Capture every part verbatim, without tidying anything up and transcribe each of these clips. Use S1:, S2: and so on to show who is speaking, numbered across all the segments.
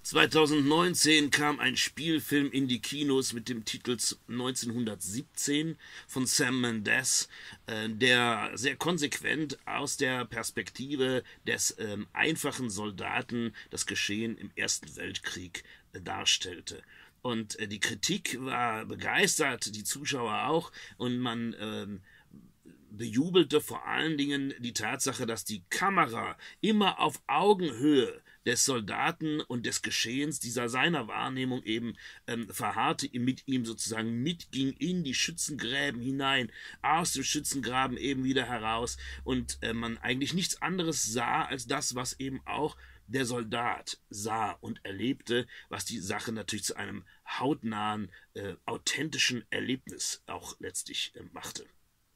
S1: zweitausendneunzehn kam ein Spielfilm in die Kinos mit dem Titel neunzehnhundertsiebzehn von Sam Mendes, äh, der sehr konsequent aus der Perspektive des äh, einfachen Soldaten das Geschehen im Ersten Weltkrieg äh, darstellte. Und äh, die Kritik war begeistert, die Zuschauer auch, und man äh, bejubelte vor allen Dingen die Tatsache, dass die Kamera immer auf Augenhöhe des Soldaten und des Geschehens, dieser seiner Wahrnehmung eben ähm, verharrte, mit ihm sozusagen mitging in die Schützengräben hinein, aus dem Schützengraben eben wieder heraus, und äh, man eigentlich nichts anderes sah als das, was eben auch der Soldat sah und erlebte, was die Sache natürlich zu einem hautnahen, äh, authentischen Erlebnis auch letztlich äh, machte.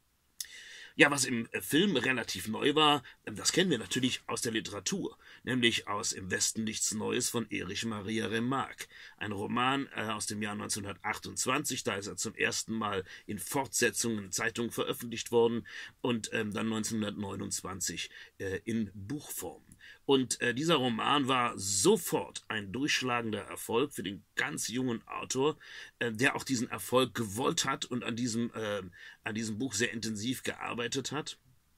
S1: Ja, was im Film relativ neu war, das kennen wir natürlich aus der Literatur, nämlich aus Im Westen nichts Neues von Erich Maria Remarque. Ein Roman äh, aus dem Jahr neunzehnhundertachtundzwanzig, da ist er zum ersten Mal in Fortsetzungen in Zeitungen veröffentlicht worden, und ähm, dann neunzehnhundertneunundzwanzig äh, in Buchform. Und äh, dieser Roman war sofort ein durchschlagender Erfolg für den ganz jungen Autor, äh, der auch diesen Erfolg gewollt hat und an diesem, äh, an diesem Buch sehr intensiv gearbeitet hat,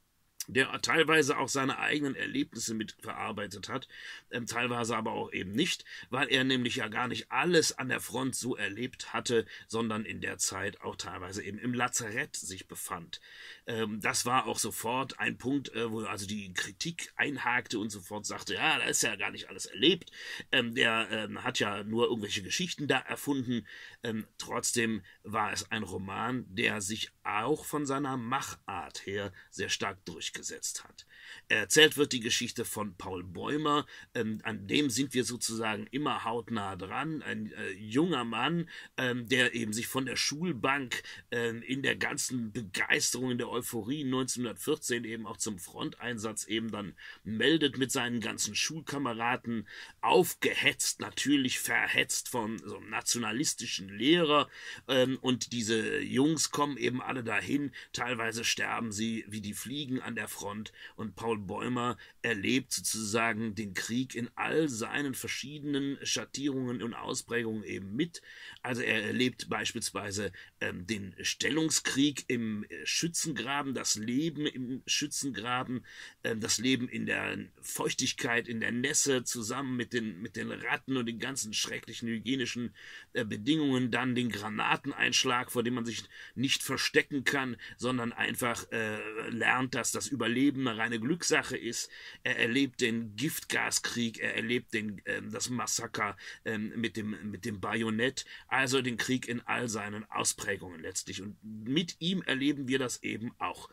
S1: der teilweise auch seine eigenen Erlebnisse mit verarbeitet hat, ähm, teilweise aber auch eben nicht, weil er nämlich ja gar nicht alles an der Front so erlebt hatte, sondern in der Zeit auch teilweise eben im Lazarett sich befand. Ähm, das war auch sofort ein Punkt, äh, wo also die Kritik einhakte und sofort sagte, ja, da ist ja gar nicht alles erlebt, ähm, der ähm, hat ja nur irgendwelche Geschichten da erfunden. Ähm, trotzdem war es ein Roman, der sich auch von seiner Machart her sehr stark durchgesetzt gesetzt hat. Erzählt wird die Geschichte von Paul Bäumer, ähm, an dem sind wir sozusagen immer hautnah dran, ein äh, junger Mann, ähm, der eben sich von der Schulbank äh, in der ganzen Begeisterung, in der Euphorie neunzehnhundertvierzehn eben auch zum Fronteinsatz eben dann meldet mit seinen ganzen Schulkameraden, aufgehetzt, natürlich verhetzt von so einem nationalistischen Lehrer, ähm, und diese Jungs kommen eben alle dahin, teilweise sterben sie wie die Fliegen an der Front, und Paul Bäumer erlebt sozusagen den Krieg in all seinen verschiedenen Schattierungen und Ausprägungen eben mit. Also er erlebt beispielsweise ähm, den Stellungskrieg im äh, Schützengraben, das Leben im Schützengraben, äh, das Leben in der Feuchtigkeit, in der Nässe, zusammen mit den, mit den Ratten und den ganzen schrecklichen hygienischen äh, Bedingungen, dann den Granateneinschlag, vor dem man sich nicht verstecken kann, sondern einfach äh, lernt, dass das Überleben eine reine Glückssache ist. Er erlebt den Giftgaskrieg, er erlebt den, ähm, das Massaker ähm, mit dem, mit dem Bajonett, also den Krieg in all seinen Ausprägungen letztlich. Und mit ihm erleben wir das eben auch.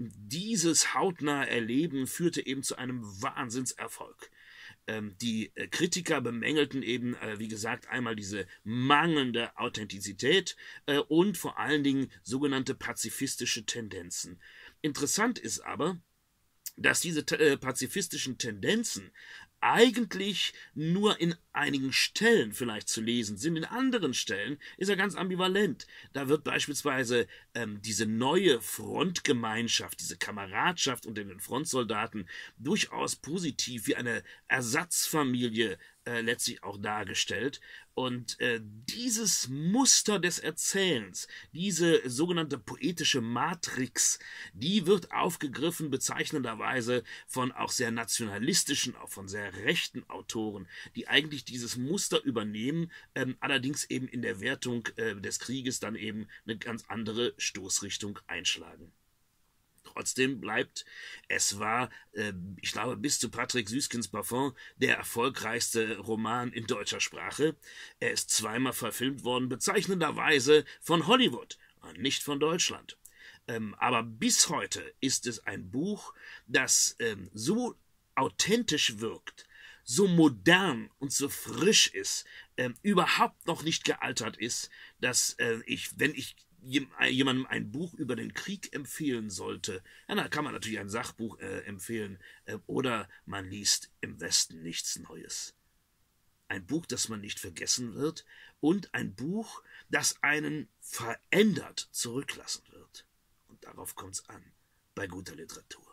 S1: Dieses hautnahe Erleben führte eben zu einem Wahnsinnserfolg. Ähm, die äh, Kritiker bemängelten eben, äh, wie gesagt, einmal diese mangelnde Authentizität äh, und vor allen Dingen sogenannte pazifistische Tendenzen. Interessant ist aber, dass diese äh, pazifistischen Tendenzen eigentlich nur in einigen Stellen vielleicht zu lesen sind. In anderen Stellen ist er ganz ambivalent. Da wird beispielsweise ähm, diese neue Frontgemeinschaft, diese Kameradschaft unter den Frontsoldaten durchaus positiv wie eine Ersatzfamilie äh, letztlich auch dargestellt. Und äh, dieses Muster des Erzählens, diese sogenannte poetische Matrix, die wird aufgegriffen bezeichnenderweise von auch sehr nationalistischen, auch von sehr rechten Autoren, die eigentlich dieses Muster übernehmen, ähm, allerdings eben in der Wertung äh, des Krieges dann eben eine ganz andere Stoßrichtung einschlagen. Trotzdem bleibt, es war, äh, ich glaube, bis zu Patrick Süskins Parfum der erfolgreichste Roman in deutscher Sprache. Er ist zweimal verfilmt worden, bezeichnenderweise von Hollywood und nicht von Deutschland. Ähm, aber bis heute ist es ein Buch, das ähm, so authentisch wirkt, so modern und so frisch ist, äh, überhaupt noch nicht gealtert ist, dass äh, ich, wenn ich jemandem ein Buch über den Krieg empfehlen sollte, ja, dann kann man natürlich ein Sachbuch äh, empfehlen, äh, oder man liest Im Westen nichts Neues. Ein Buch, das man nicht vergessen wird, und ein Buch, das einen verändert zurücklassen wird. Und darauf kommt's an, bei guter Literatur.